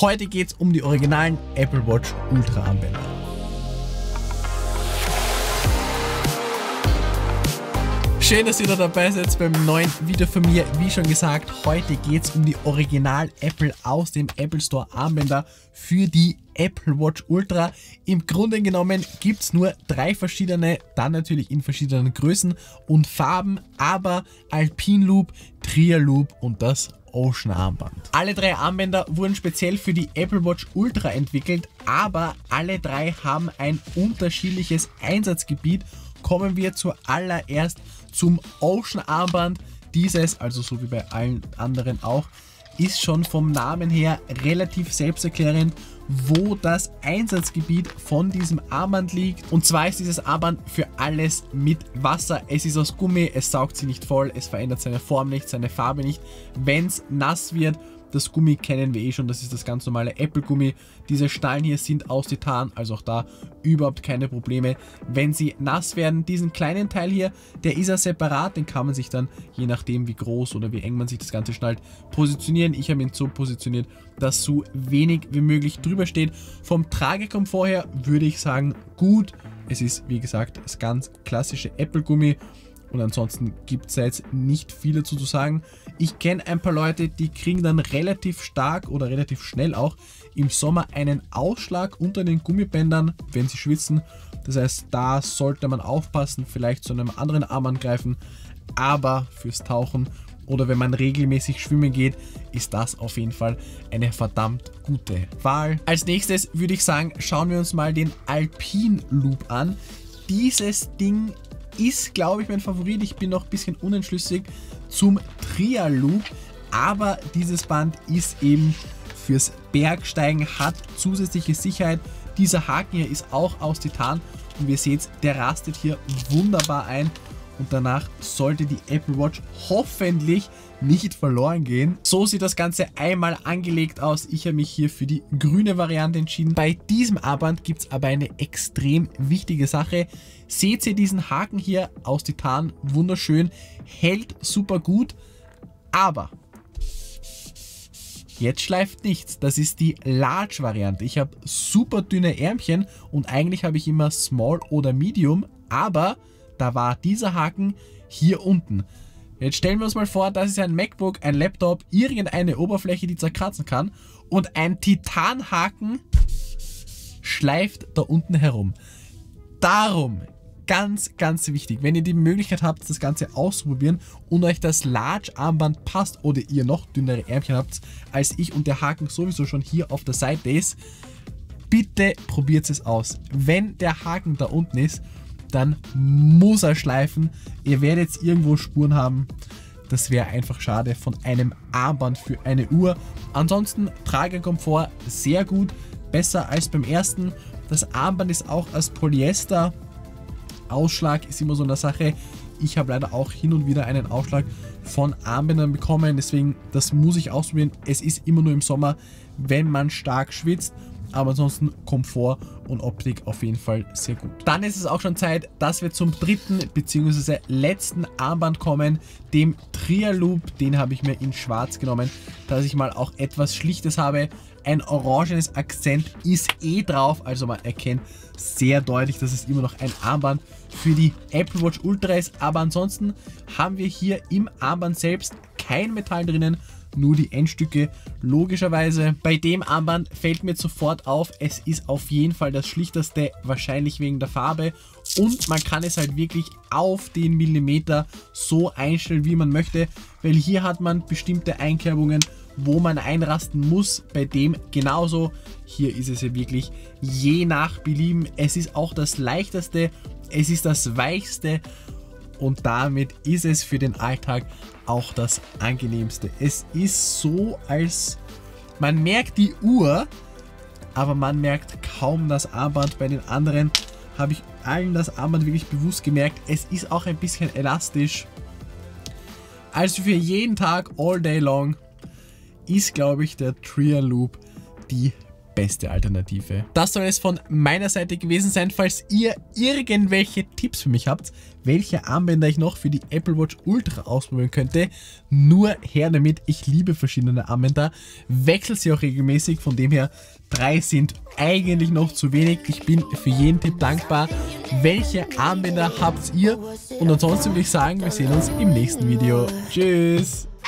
Heute geht es um die originalen Apple Watch Ultra Armbänder. Schön, dass ihr da dabei seid beim neuen Video von mir. Wie schon gesagt, heute geht es um die Original Apple aus dem Apple Store Armbänder für die Apple Watch Ultra. Im Grunde genommen gibt es nur 3 verschiedene, dann natürlich in verschiedenen Größen und Farben, aber Alpine Loop, Trial Loop und das Ocean Armband. Alle 3 Armbänder wurden speziell für die Apple Watch Ultra entwickelt, aber alle 3 haben ein unterschiedliches Einsatzgebiet. Kommen wir zuallererst zum Ocean Armband. Dieses, also so wie bei allen anderen auch, ist schon vom Namen her relativ selbsterklärend, wo das Einsatzgebiet von diesem Armband liegt. Und zwar ist dieses Armband für alles mit Wasser. Es ist aus Gummi, es saugt sie nicht voll, es verändert seine Form nicht, seine Farbe nicht. Wenn es nass wird, das Gummi kennen wir eh schon, das ist das ganz normale Apple-Gummi. Diese Stahlen hier sind aus Titan, also auch da überhaupt keine Probleme. Wenn sie nass werden, diesen kleinen Teil hier, der ist ja separat, den kann man sich dann, je nachdem wie groß oder wie eng man sich das Ganze schnallt, positionieren. Ich habe ihn so positioniert, dass so wenig wie möglich drüber steht. Vom Tragekomfort her würde ich sagen, gut. Es ist, wie gesagt, das ganz klassische Apple-Gummi. Und ansonsten gibt es da jetzt nicht viel dazu zu sagen. Ich kenne ein paar Leute, die kriegen dann relativ stark oder relativ schnell auch im Sommer einen Ausschlag unter den Gummibändern, wenn sie schwitzen. Das heißt, da sollte man aufpassen, vielleicht zu einem anderen Armband greifen. Aber fürs Tauchen oder wenn man regelmäßig schwimmen geht, ist das auf jeden Fall eine verdammt gute Wahl. Als nächstes würde ich sagen, schauen wir uns mal den Alpine Loop an. Dieses Ding ist, glaube ich, mein Favorit. Ich bin noch ein bisschen unentschlüssig zum Trial Loop, aber dieses Band ist eben fürs Bergsteigen, hat zusätzliche Sicherheit. Dieser Haken hier ist auch aus Titan und wir sehen, der rastet hier wunderbar ein und danach sollte die Apple Watch hoffentlich nicht verloren gehen. So sieht das Ganze einmal angelegt aus. Ich habe mich hier für die grüne Variante entschieden. Bei diesem Armband gibt es aber eine extrem wichtige Sache. Seht ihr diesen Haken hier aus Titan? Wunderschön, hält super gut, aber jetzt schleift nichts. Das ist die Large Variante. Ich habe super dünne Ärmchen und eigentlich habe ich immer Small oder Medium, aber da war dieser Haken hier unten. Jetzt stellen wir uns mal vor, das ist ein MacBook, ein Laptop, irgendeine Oberfläche, die zerkratzen kann und ein Titanhaken schleift da unten herum. Darum, ganz, ganz wichtig, wenn ihr die Möglichkeit habt, das Ganze auszuprobieren und euch das Large Armband passt oder ihr noch dünnere Ärmchen habt als ich und der Haken sowieso schon hier auf der Seite ist, bitte probiert es aus. Wenn der Haken da unten ist, dann muss er schleifen. Ihr werdet jetzt irgendwo Spuren haben. Das wäre einfach schade von einem Armband für eine Uhr. Ansonsten Tragekomfort sehr gut, besser als beim ersten. Das Armband ist auch aus Polyester. Ausschlag ist immer so eine Sache. Ich habe leider auch hin und wieder einen Ausschlag von Armbändern bekommen. Deswegen, das muss ich ausprobieren. Es ist immer nur im Sommer, wenn man stark schwitzt. Aber ansonsten Komfort und Optik auf jeden Fall sehr gut. Dann ist es auch schon Zeit, dass wir zum dritten bzw. letzten Armband kommen, dem Trial Loop. Den habe ich mir in schwarz genommen, dass ich mal auch etwas Schlichtes habe. Ein orangenes Akzent ist eh drauf, also man erkennt sehr deutlich, dass es immer noch ein Armband für die Apple Watch Ultra ist. Aber ansonsten haben wir hier im Armband selbst kein Metall drinnen, nur die Endstücke logischerweise. Bei dem Armband fällt mir sofort auf, es ist auf jeden Fall das schlichteste, wahrscheinlich wegen der Farbe und man kann es halt wirklich auf den Millimeter so einstellen, wie man möchte, weil hier hat man bestimmte Einkerbungen, wo man einrasten muss, bei dem genauso. Hier ist es ja wirklich je nach Belieben. Es ist auch das leichteste, es ist das weichste und damit ist es für den Alltag auch das angenehmste. Es ist so, als man merkt die Uhr, aber man merkt kaum das Armband. Bei den anderen habe ich allen das Armband wirklich bewusst gemerkt. Es ist auch ein bisschen elastisch. Also für jeden Tag, all day long, ist, glaube ich, der Trial Loop die beste Alternative. Das soll es von meiner Seite gewesen sein. Falls ihr irgendwelche Tipps für mich habt, welche Armbänder ich noch für die Apple Watch Ultra ausprobieren könnte, nur her damit. Ich liebe verschiedene Armbänder, wechsle sie auch regelmäßig, von dem her 3 sind eigentlich noch zu wenig. Ich bin für jeden Tipp dankbar. Welche Armbänder habt ihr? Und ansonsten würde ich sagen, wir sehen uns im nächsten Video. Tschüss!